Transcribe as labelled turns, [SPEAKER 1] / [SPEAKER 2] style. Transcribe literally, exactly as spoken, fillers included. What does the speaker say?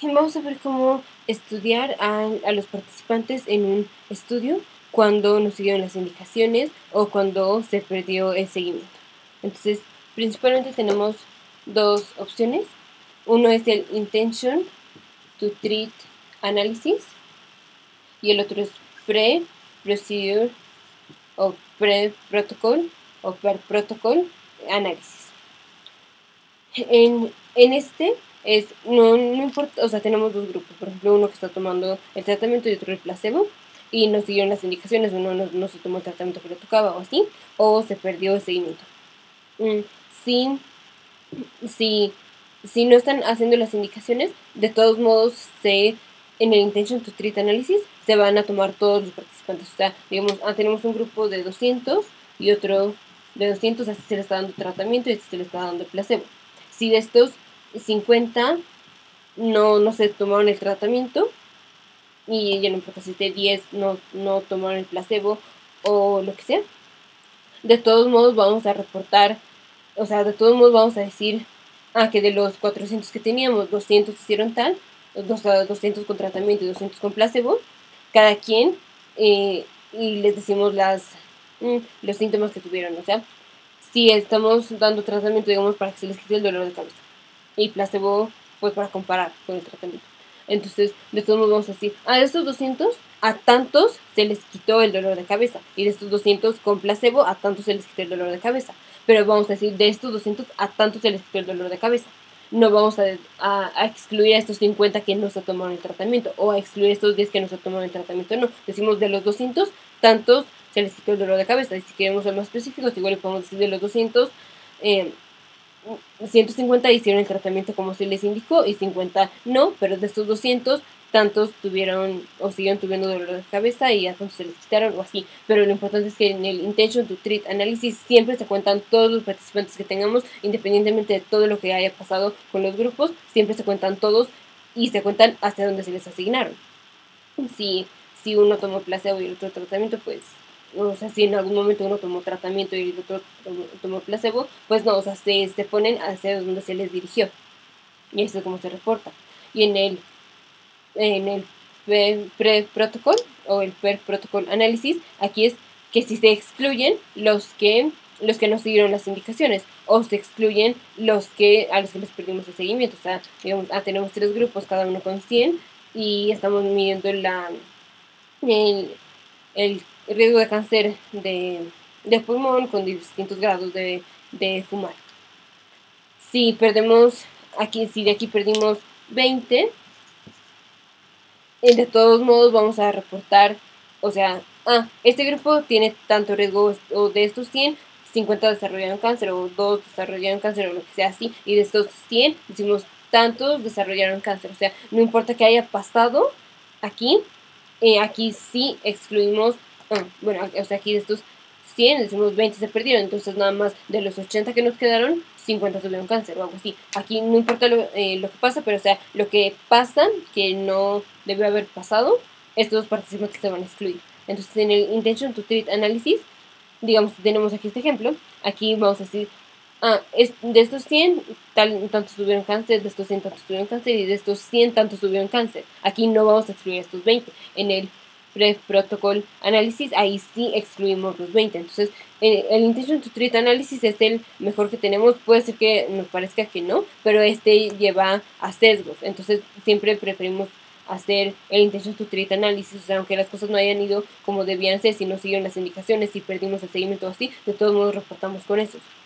[SPEAKER 1] Vamos a ver cómo estudiar a, a los participantes en un estudio cuando no siguieron las indicaciones o cuando se perdió el seguimiento. Entonces, principalmente tenemos dos opciones. Uno es el Intention to Treat Analysis y el otro es Pre-Procedure o Pre-Protocol o Per-Protocol Analysis. En, en este es, no, no importa, o sea, tenemos dos grupos, por ejemplo, uno que está tomando el tratamiento y otro el placebo, y no siguieron las indicaciones, uno no, no se tomó el tratamiento que le tocaba o así, o se perdió el seguimiento. Mm, si, si, si no están haciendo las indicaciones, de todos modos, se, en el Intention to Treat Analysis se van a tomar todos los participantes, o sea, digamos, ah, tenemos un grupo de doscientos y otro de doscientos, así se le está dando tratamiento y así se le está dando placebo. Si de estos cincuenta no, no se tomaron el tratamiento, y ya no importa si de diez no, no tomaron el placebo o lo que sea, de todos modos vamos a reportar, o sea, de todos modos vamos a decir, ah, que de los cuatrocientos que teníamos, doscientos hicieron tal, doscientos con tratamiento y doscientos con placebo, cada quien, eh, y les decimos las, mm, los síntomas que tuvieron, o sea, si estamos dando tratamiento, digamos, para que se les quite el dolor de cabeza, y placebo, pues para comparar con el tratamiento. Entonces, de todos modos vamos a decir, ah, de estos doscientos, a tantos se les quitó el dolor de cabeza, y de estos doscientos con placebo, a tantos se les quitó el dolor de cabeza. Pero vamos a decir, de estos doscientos, a tantos se les quitó el dolor de cabeza. No vamos a, a, a excluir a estos cincuenta que no se tomaron el tratamiento, o a excluir a estos diez que no se tomaron el tratamiento, no. Decimos, de los doscientos, tantos se les quitó el dolor de cabeza. Y si queremos ser más específicos, igual le podemos decir de los doscientos, eh, ciento cincuenta hicieron el tratamiento como se les indicó y cincuenta no, pero de estos doscientos, tantos tuvieron o siguieron tuviendo dolor de cabeza y a tantos se les quitaron o así. Pero lo importante es que en el Intention to Treat Analysis siempre se cuentan todos los participantes que tengamos, independientemente de todo lo que haya pasado con los grupos, siempre se cuentan todos y se cuentan hasta donde se les asignaron. Si, si uno tomó placebo y el otro tratamiento, pues, o sea, si en algún momento uno tomó tratamiento y el otro tomó, tomó placebo, pues no, o sea, se, se ponen hacia donde se les dirigió. Y eso es como se reporta. Y en el, en el pre-protocol o el per-protocol análisis, aquí es que si se excluyen los que los que no siguieron las indicaciones o se excluyen los que a los que les perdimos el seguimiento. O sea, digamos, ah, tenemos tres grupos, cada uno con cien, y estamos midiendo la, el, el riesgo de cáncer de, de pulmón con distintos grados de, de fumar. Si perdemos aquí, si de aquí perdimos veinte, de todos modos vamos a reportar, o sea, ah, este grupo tiene tanto riesgo, o de estos cien, cincuenta desarrollaron cáncer, o dos desarrollaron cáncer, o lo que sea así, y de estos cien, decimos, tantos desarrollaron cáncer. O sea, no importa que haya pasado aquí, eh, aquí sí excluimos, ah, bueno, o sea, aquí de estos cien, decimos veinte se perdieron, entonces nada más de los ochenta que nos quedaron, cincuenta tuvieron cáncer o algo así. Aquí no importa lo, eh, lo que pasa, pero o sea, lo que pasa, que no debe haber pasado, estos participantes se van a excluir. Entonces, en el Intention to Treat Analysis, digamos, tenemos aquí este ejemplo, aquí vamos a decir, ah, es, de estos cien, tal, tantos tuvieron cáncer, de estos cien tantos tuvieron cáncer, y de estos cien tantos tuvieron cáncer. Aquí no vamos a excluir estos veinte. En el pre-protocol análisis, ahí sí excluimos los veinte. Entonces, el, el Intention to Treat Analysis es el mejor que tenemos. Puede ser que nos parezca que no, pero este lleva a sesgos. Entonces, siempre preferimos hacer el Intention to Treat Analysis, o sea, aunque las cosas no hayan ido como debían ser, si no siguieron las indicaciones, si perdimos el seguimiento o así, de todos modos reportamos con esos.